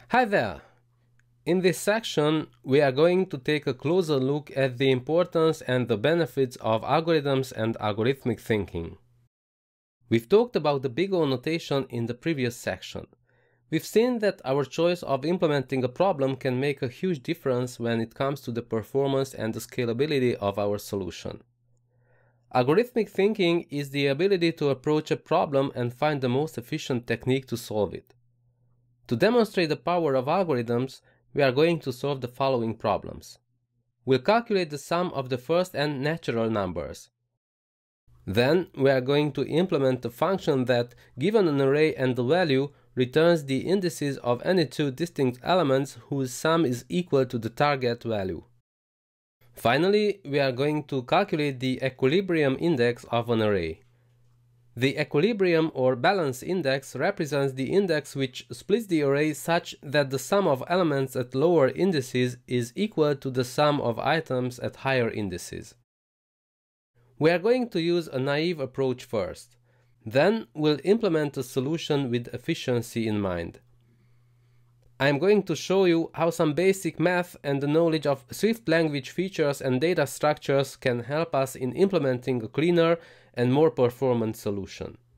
Hi there! In this section, we are going to take a closer look at the importance and the benefits of algorithms and algorithmic thinking. We've talked about the big O notation in the previous section. We've seen that our choice of implementing a problem can make a huge difference when it comes to the performance and the scalability of our solution. Algorithmic thinking is the ability to approach a problem and find the most efficient technique to solve it. To demonstrate the power of algorithms, we are going to solve the following problems. We'll calculate the sum of the first n natural numbers. Then we are going to implement a function that, given an array and the value, returns the indices of any two distinct elements whose sum is equal to the target value. Finally, we are going to calculate the equilibrium index of an array. The equilibrium or balance index represents the index which splits the array such that the sum of elements at lower indices is equal to the sum of items at higher indices. We are going to use a naive approach first. Then we'll implement a solution with efficiency in mind. I am going to show you how some basic math and the knowledge of Swift language features and data structures can help us in implementing a cleaner and more performant solution.